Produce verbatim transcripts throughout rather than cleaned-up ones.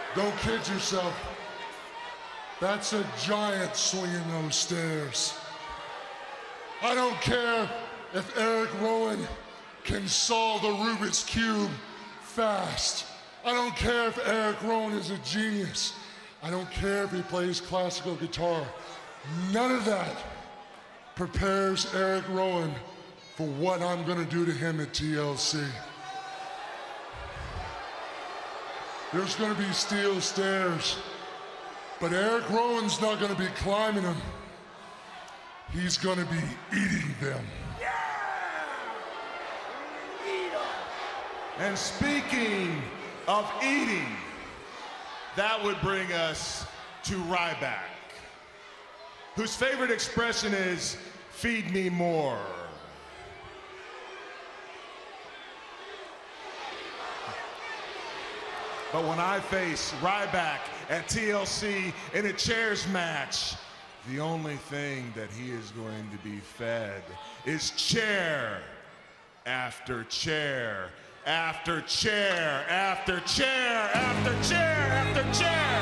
Don't kid yourself. That's a giant swinging those stairs. I don't care if Eric Rowan can solve the Rubik's Cube fast. I don't care if Eric Rowan is a genius. I don't care if he plays classical guitar. None of that prepares Eric Rowan for what I'm gonna do to him at T L C. There's gonna be steel stairs, but Eric Rowan's not gonna be climbing them. He's gonna be eating them. Yeah! Eat 'em. And speaking of eating, that would bring us to Ryback, whose favorite expression is, feed me more. But when I face Ryback at T L C in a chairs match, the only thing that he is going to be fed is chair after chair after chair after chair after chair after chair.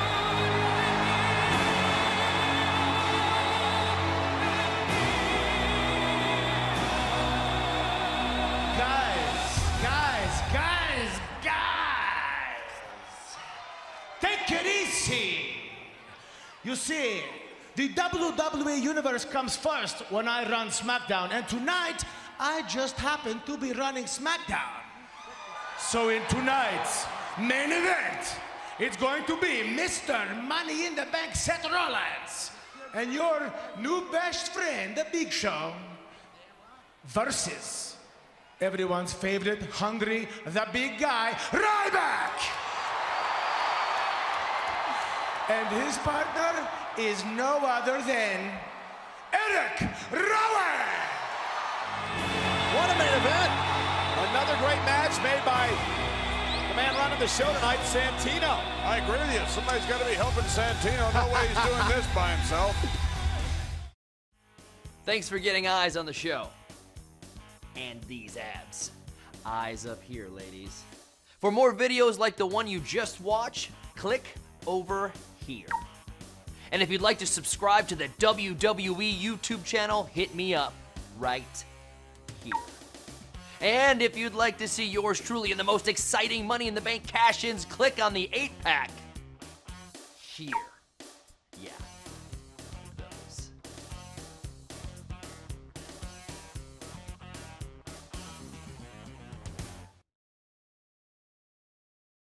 Guys, guys, guys, guys, take it easy. You see, the W W E Universe comes first when I run SmackDown, and tonight, I just happen to be running SmackDown. So in tonight's main event, it's going to be Mister Money in the Bank Seth Rollins and your new best friend, The Big Show, versus everyone's favorite, hungry, the big guy, Ryback! And his partner is no other than Eric Rowan! What a main event! Another great match made by the man running the show tonight, Santino. I agree with you. Somebody's got to be helping Santino. No way he's doing this by himself. Thanks for getting eyes on the show. And these abs. Eyes up here, ladies. For more videos like the one you just watched, click over here. And if you'd like to subscribe to the W W E YouTube channel, hit me up right here. And if you'd like to see yours truly in the most exciting Money in the Bank cash-ins, click on the eight pack here.